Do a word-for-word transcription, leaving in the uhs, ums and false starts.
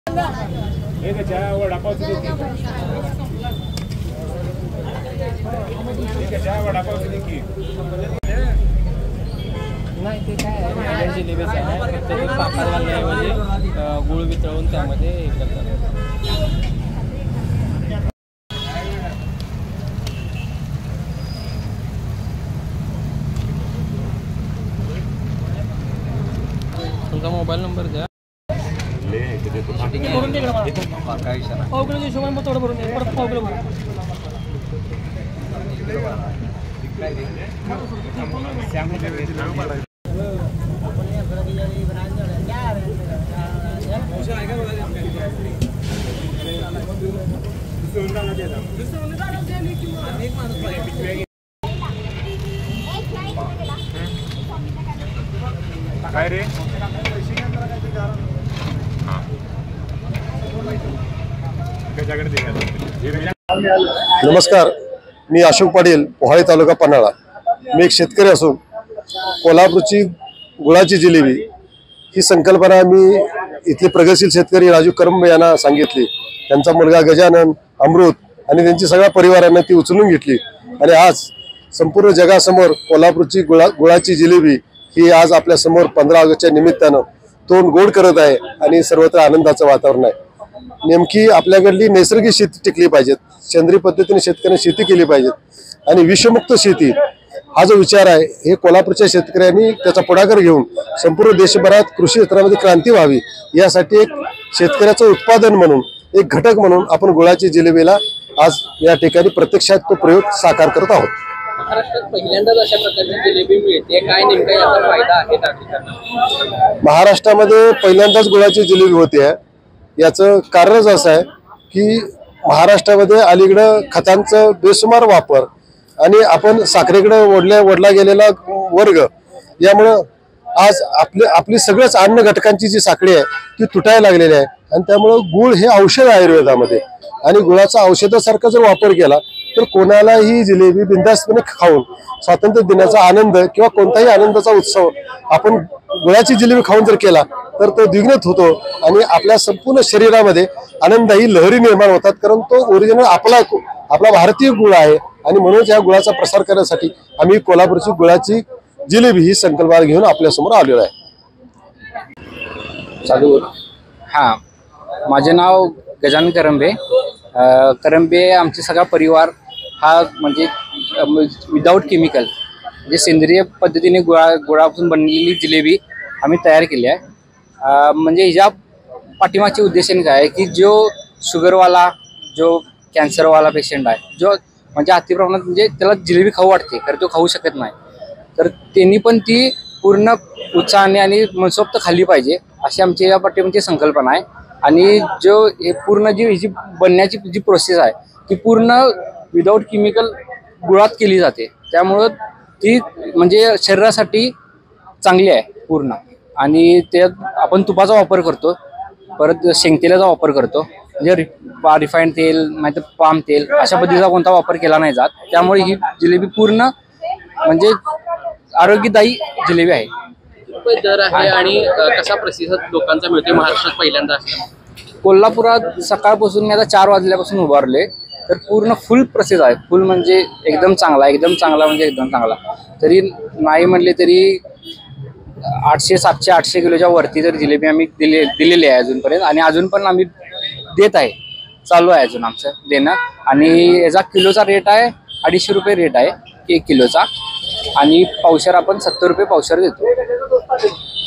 नाही ते काय आहे जिलेबीच आहे फक्त ते पाकात घालण्याऐवजी गुळ वितळून त्यामध्ये हे करतात. तुमचा मोबाईल नंबर द्या. भरून दे पाव किलो हिशोबाने मग थोडं भरून दे परत पाव किलो भरून. काय रे नमस्कार, मी अशोक पाटील, पोहाळी तालुका पन्हाळा. मी एक शेतकरी असून कोल्हापूरची गुळाची जिलेबी ही संकल्पना मी इथले प्रगतशील शेतकरी राजू करंबे यांना सांगितली. त्यांचा मुलगा गजानन, अमृत आणि त्यांची सगळ्या परिवारांना ती उचलून घेतली आणि आज संपूर्ण जगासमोर कोल्हापूरची गुळा गुळाची जिलेबी ही आज आपल्या समोर पंधरा ऑगस्टच्या निमित्तानं तोंड गोड करत आहे आणि सर्वत्र आनंदाचं वातावरण आहे. नेमकी आपल्याकडली नैसर्गिक शेती टिकली पाहिजेत, सेंद्रिय पद्धतीने शेतकऱ्यांनी शेती केली पाहिजेत आणि विषमुक्त शेती हा जो विचार आहे हे कोल्हापूरच्या शेतकऱ्यांनी त्याचा पुढाकार घेऊन संपूर्ण देशभरात कृषी क्षेत्रामध्ये क्रांती व्हावी यासाठी एक शेतकऱ्याचं उत्पादन म्हणून एक घटक म्हणून आपण गुळाची जिलेबीला आज या ठिकाणी प्रत्यक्षात तो प्रयोग साकार करत आहोत. महाराष्ट्रात पहिल्यांदाच अशा प्रकारची जिलेबी मिळते, काय नेमका याचा फायदा आहे नागरिकांना? महाराष्ट्रामध्ये पहिल्यांदाच गुळाची जिलेबी होते. याचं कारणच असं आहे की महाराष्ट्रामध्ये अलीकडं खतांचं बेसुमार वापर आणि आपण साखरेकडे ओढल्या ओढला गेलेला वर्ग यामुळं आज आपले आपली सगळ्याच अन्न घटकांची जी साखळी आहे ती तुटायला लागलेली आहे आणि त्यामुळं गुळ हे औषध आहे आयुर्वेदामध्ये आणि गुळाचा औषधासारखा जर वापर केला तर कोणालाही जिलेबी बिनधास्तपणे खाऊन स्वातंत्र्य दिनाचा आनंद किंवा कोणताही आनंदाचा उत्सव आपण गुळाची जिलेबी खाऊन जर केला तर तो द्विगुणित होतो आणि आपल्या संपूर्ण शरीरामध्ये आनंदाही लहरी निर्माण होतात. कारण तो ओरिजिनल आपला आपला भारतीय गुळ आहे आणि म्हणूनच या गुळाचा प्रसार करण्यासाठी आम्ही कोल्हापूरची गुळाची जिलेबी ही संकल्पना घेऊन आपल्यासमोर आलेलो आहे. चालू हां, माझे नाव गजानन करंबे. करंबे आमचे सगळा परिवार हा म्हणजे विदाऊट केमिकल म्हणजे सेंद्रिय पद्धतीने गुळा गुळापासून बनलेली जिलेबी आम्ही तयार केली आहे. म्हणजे ह्या पाठीमागचे उद्देशाने काय आहे की जो शुगरवाला जो कॅन्सरवाला पेशंट आहे जो म्हणजे अति प्रमाणात म्हणजे त्याला जिलेबी खाऊ वाटते कारण तो खाऊ शकत नाही तर त्यांनी पण ती पूर्ण उत्साहाने आणि मनसोक्त खाल्ली पाहिजे अशी आमची या पाठीमागची संकल्पना आहे. आणि जो हे पूर्ण जी जी बनण्याची जी प्रोसेस आहे ती पूर्ण विदाऊट केमिकल गुळात केली जाते त्यामुळं ती म्हणजे शरीरासाठी चांगली आहे पूर्ण. आणि त्यात आपण तुपाचा वापर करतो, परत शेंगतेलाचा वापर करतो, म्हणजे रि रिफाईंड तेल नाही तर पाम तेल अशा पद्धतीचा कोणता वापर केला नाही जात. त्यामुळे ही जिलेबी पूर्ण म्हणजे आरोग्यदायी जिलेबी आहे. दर आहे आणि कसा प्रतिसाद लोकांचा मिळतो महाराष्ट्रात पहिल्यांदा? कोल्हापुरात सकाळपासून मी आता चार वाजल्यापासून उभारले तर पूर्ण फुल प्रोसेस आहे. फुल म्हणजे एकदम चांगला एकदम चांगला म्हणजे एकदम चांगला. तरी नाही म्हणले तरी आठशे सातशे आठशे किलोच्या वरती तर जिलेबी आम्ही दिले दिलेली आहे अजूनपर्यंत आणि अजून पण आम्ही देत आहे, चालू आहे अजून आमचं देणं. आणि याचा किलोचा रेट आहे अडीचशे रुपये रेट आहे एक किलोचा आणि पावशेर आपण सत्तर रुपये पावशेर देतो.